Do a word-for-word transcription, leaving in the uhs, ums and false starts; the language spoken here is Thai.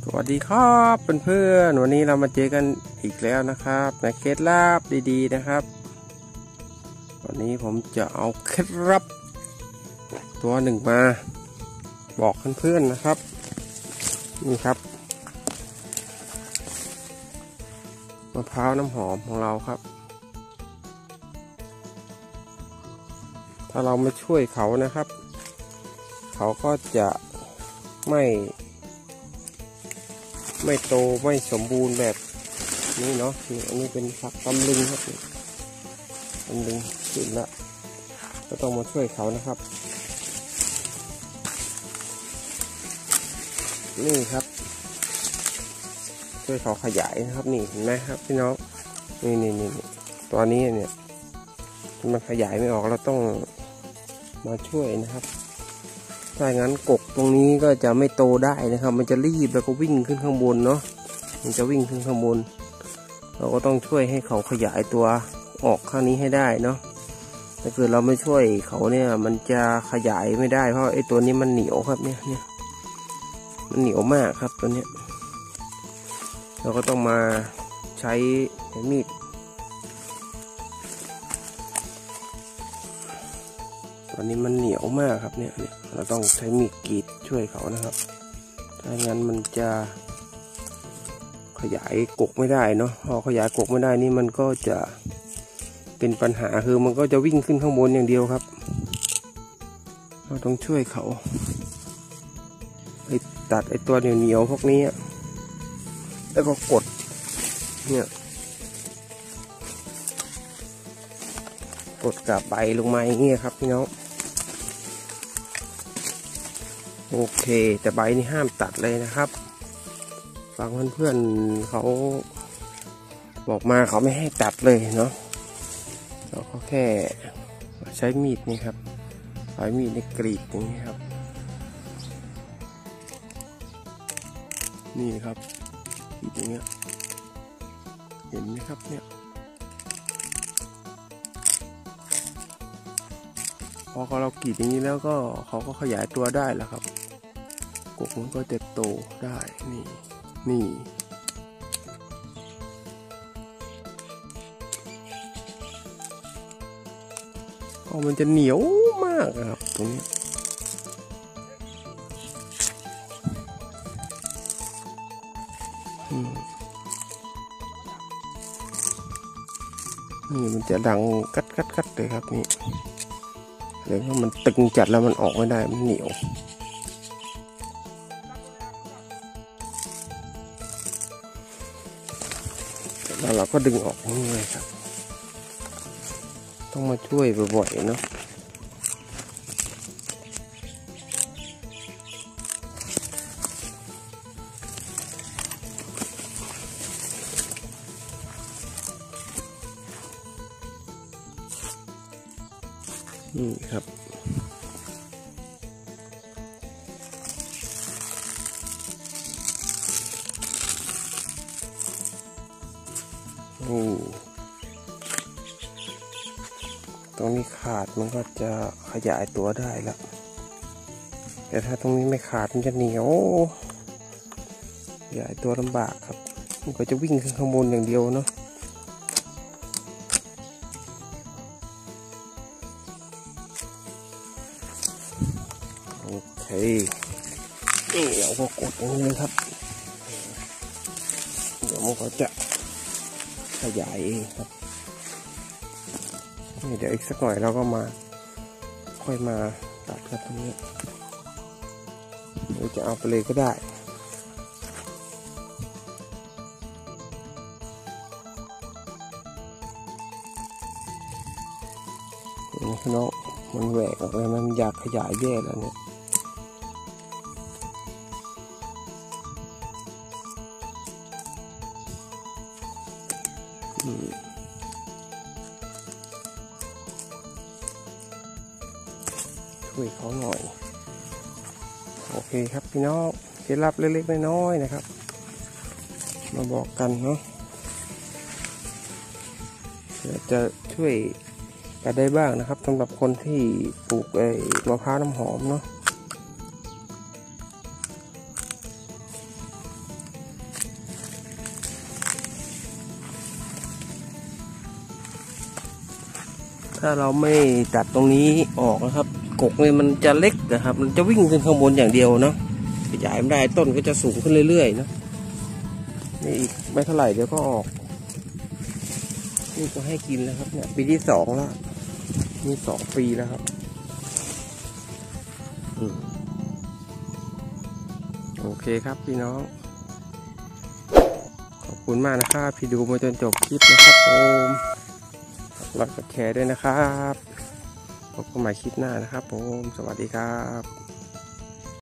สวัสดีครับเพื่อนๆวันนี้เรามาเจอกันอีกแล้วนะครับในเคล็ดลับดีๆนะครับวันนี้ผมจะเอาเคล็ดลับตัวหนึ่งมาบอกเพื่อนๆนะครับนี่ครับมะพร้าวน้ำหอมของเราครับถ้าเราไม่ช่วยเขานะครับเขาก็จะไม่ไม่โตไม่สมบูรณ์แบบนี้เนาะนี่อันนี้เป็นผักตำลึงครับตำลึงขึ้นละก็ต้องมาช่วยเขานะครับนี่ครับช่วยเขาขยายนะครับนี่เห็นไหมครับพี่น้องนี่นี่นี่ตัวนี้เนี่ยมันขยายไม่ออกเราต้องมาช่วยนะครับถ้างั้นกกตรงนี้ก็จะไม่โตได้นะครับมันจะรีบแล้วก็วิ่งขึ้นข้างบนเนาะมันจะวิ่งขึ้นข้างบนเราก็ต้องช่วยให้เขาขยายตัวออกข้างนี้ให้ได้เนาะถ้าเกิดเราไม่ช่วยเขาเนี่ยมันจะขยายไม่ได้เพราะไอ้ตัวนี้มันเหนียวครับเนี่ยเนี่ยมันเหนียวมากครับตัวเนี้ยเราก็ต้องมาใช้มีดตอนนี้มันเหนียวมากครับเนี่ยเราต้องใช้มีดกรีดช่วยเขานะครับถ้างั้นมันจะขยายกกไม่ได้เนาะพอขยายกกไม่ได้นี่มันก็จะเป็นปัญหาคือมันก็จะวิ่งขึ้นข้างบนอย่างเดียวครับเราต้องช่วยเขาไอ้ตัดไอ้ตัวเหนียวๆพวกนี้แล้วก็กดเนี่ยกดกับใบลงมาอย่างเงี้ยครับพี่น้องโอเคแต่ใบนี่ห้ามตัดเลยนะครับฟังเพื่อนๆเขาบอกมาเขาไม่ให้ตัดเลยเนาะเราก็แค่ใช้มีดนี่ครับใช้มีดในกรีดอย่างนี้ครับนี่ครับกรีดอย่างเงี้ยเห็นไหมครับเนี่ยพอเรากรีดอย่างนี้แล้วก็เขาก็ขยายตัวได้แล้วครับกกมันก็จะโตได้นี่นี่อ๋อมันจะเหนียวมากครับตรงนี้นี่มันจะดังกัดกัดกัดเลยครับนี่เดี๋ยวมันตึงจัดแล้วมันออกไม่ได้มันเหนียวแล้วเราก็ดึงออกนี่เลยครับต้องมาช่วยบ่อยๆเนาะนี่ครับตรงนี้ขาดมันก็จะขยายตัวได้แล้วแต่ถ้าตรงนี้ไม่ขาดมันจะเหนียวขยายตัวลำบากครับมันก็จะวิ่งขึ้นข้างบนอย่างเดียวเนาะโอเคนี่เราก็กดอย่างนี้เลยครับเดี๋ยวมันก็จะขยายเองครับเดี๋ยวอีกสักหน่อยเราก็มาค่อยมาตัดครับตรงนี้หรือจะเอาไปเลยก็ได้พี่น้องมันแหวกออกเลยมันอยากขยายแย่แล้วเนี่ยช่วยเขาหน่อยโอเคครับพี่น้องเคล็ดลับเล็กๆน้อยๆนะครับมาบอกกันเนาะจะช่วยกันได้บ้างนะครับสำหรับคนที่ปลูกไอ้มะพร้าวน้ำหอมเนาะถ้าเราไม่ตัดตรงนี้ออกนะครับกกเนี่ยมันจะเล็กนะครับมันจะวิ่งขึ้นข้างบนอย่างเดียวเนาะขยายไม่ได้ต้นก็จะสูงขึ้นเรื่อยๆเนาะนี่อีกไม่เท่าไหร่เดี๋ยวก็ออกนี่ก็ให้กินแล้วครับเนี่ยปีที่สองแล้วมีสองปีแล้วครับอืมโอเคครับพี่น้องขอบคุณมากนะครับที่ดูมาจนจบคลิปนะครับผมกดไลค์กดแชร์ด้วยนะครับพบกันใหม่คลิปหน้านะครับผมสวัสดีครับ